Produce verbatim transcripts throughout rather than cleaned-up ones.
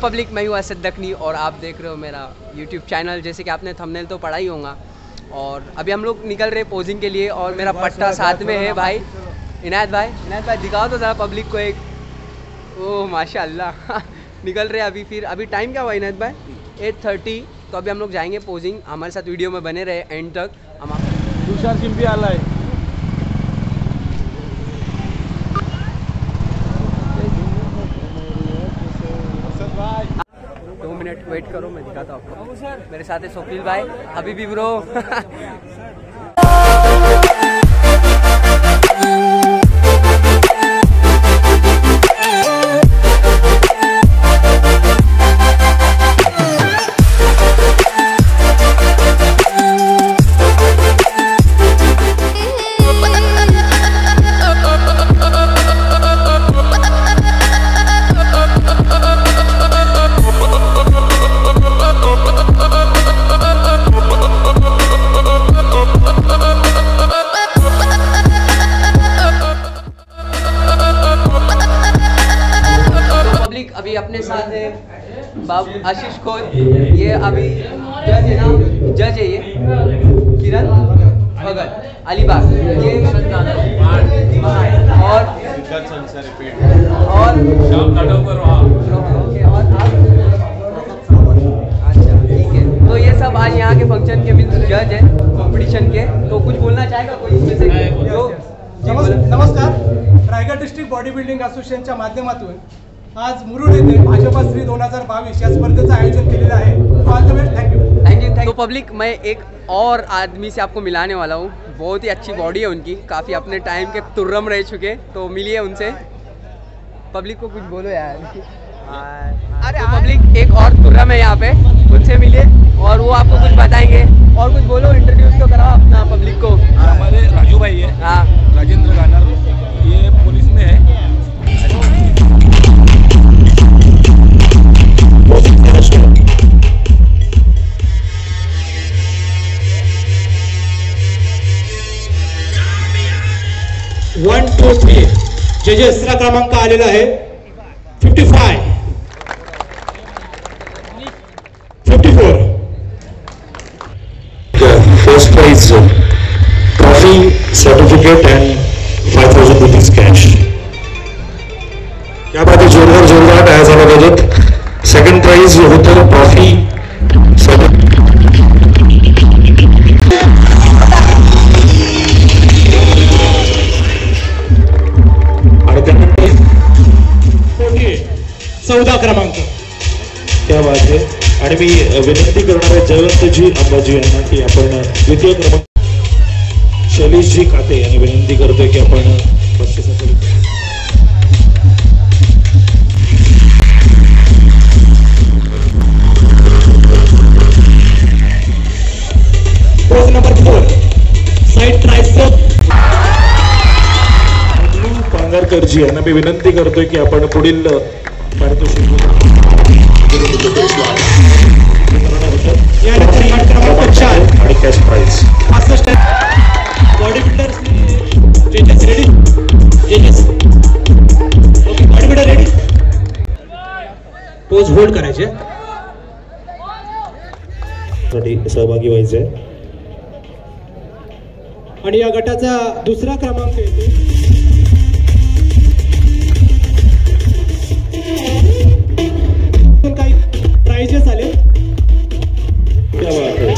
Public, मैं हूँ असद दखनी और आप देख रहे हो मेरा यूट्यूब चैनल। जैसे कि आपने थंबनेल तो पढ़ा ही होगा। और अभी हम लोग निकल रहे पोजिंग के लिए और मेरा पट्टा साथ में है भाई इनायत भाई। इनायत भाई दिखाओ तो ज़रा पब्लिक को एक। ओह माशाल्लाह निकल रहे अभी। फिर अभी टाइम क्या हुआ इनायत भाई? Eight thirty. तो अभी हम लोग जाएंगे पोजिंग। हमारे साथ वीडियो में बने रहे एंड तक। हम तुषार शिंपी आला है। दो मिनट वेट करो, मैं दिखाता हूँ आपको। मेरे साथ है सोफिल भाई, अभी भी ब्रो। अभी अपने साथ है बाबू आशीष खोज। ये अभी जज है ना, जज है ये किरण भगत अलीबाग। ये और और और अच्छा ठीक है। तो ये सब आज यहाँ के फंक्शन के मीन्स जज है कंपटीशन के। तो कुछ बोलना चाहेगा कोई इसमें से जो? नमस्कार, रायगड डिस्ट्रिक्ट बॉडी बिल्डिंग असोसिएशनच्या माध्यमातून आज मुरुड येथे भाजपा श्री दोन हजार बावीस या स्पर्धेचं आयोजन केलेलं आहे। All the best, thank you thank you thank you. तो पब्लिक, मैं एक और आदमी से आपको मिलाने वाला हूँ। बहुत ही अच्छी बॉडी है उनकी, काफ़ी अपने टाइम के तुर्रम रह चुके। तो मिलिए उनसे। पब्लिक को कुछ बोलो यार। अरे तो पब्लिक, एक और तुर्रम है यहाँ पे, उनसे मिलिए और वो आपको कुछ बताएंगे। और कुछ बोलो, इंट्रोड्यूस तो कराओ अपना पब्लिक को। हमारे राजू भाई है। हाँ, राजेंद्र गानर, ये पुलिस में है। वन टू थ्री जजेस तिसरा क्रमांक आलेला आहे। Fifty five fifty four. First prize trophy, certificate and five thousand rupees cash. क्या बात है, जोरदार जोरदार टाळ्या झाल्या पाहिजेत। सेकंड प्राइज होतं ट्रॉफी, चौदा क्रमांक। क्या बात है। आणि मी विनंती करणार आहे जयवंतजी अंबाजी यांना की आपण द्वितीय क्रमांक शैलेशजी खाते यांनी विनंती करतोय की आपण बक्षिसाचं pose number four side tricep पांगारकरजी यांना मी विनंती करतोय की आपण पुढील पारितोषिक आणि कॅश प्राइज। बॉडी बिल्डर्स जजेस रेडी? जजेस okay, body builder ready? Pose hold करायचे साठी सहभागी व्हायचे। आणि या गटाचा दुसरा क्रमांक येतो काही प्राइजेस आले। क्या बात है।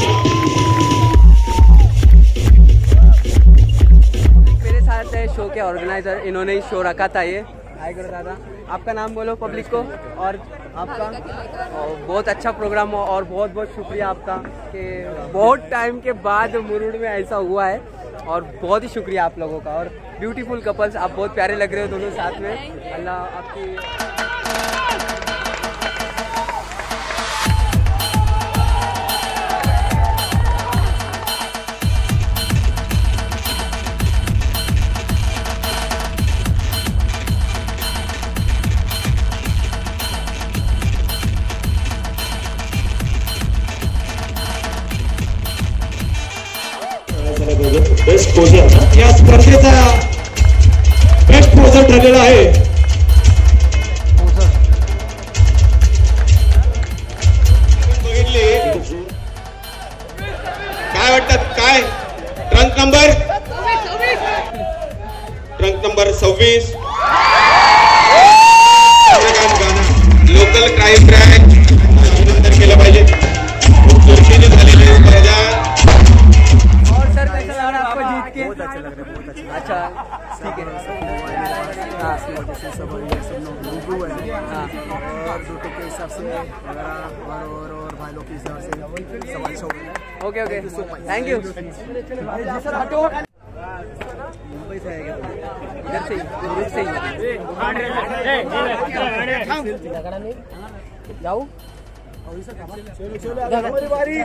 मेरे साथ है शो के ऑर्गेनाइजर, इन्होंने ही शो रखा था ये। हाय करो दादा, आपका नाम बोलो पब्लिक को और आपका। और बहुत अच्छा प्रोग्राम हो और बहुत बहुत शुक्रिया आपका कि बहुत टाइम के बाद मुरुड में ऐसा हुआ है। और बहुत ही शुक्रिया आप लोगों का। और ब्यूटीफुल कपल्स, आप बहुत प्यारे लग रहे हो दोनों साथ में। अल्लाह आपकी बेस्ट पोजर या स्पर्धेचा बेस्ट पोजर ठरलेला आहे। ट्रंक नंबर ट्रंक नंबर सव्वीस गाणं लोकल क्राईम ट्रॅक नंतर केलं पाहिजे. चर्चेने झालेली प्रजा. और सर कैसा लग रहा है आपको जीत के? बहुत अच्छा लग रहा है, बहुत अच्छा. अच्छा ठीक है. हाँ सब ये सब लोग रूबरू है. हाँ और ड्यूटी के हिसाब से वगैरह और और और भाई लोग के हिसाब से सब अच्छा हो गया. Okay okay thank you. Sir हटो. मुंबई से आएगा इधर से ग्रुप से ही जाओ. चलो चलो हमारी बारी.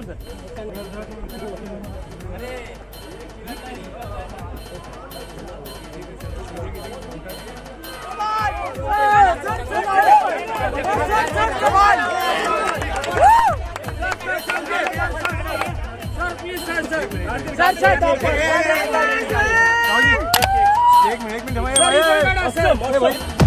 सर सर एक मिनट एक मिनट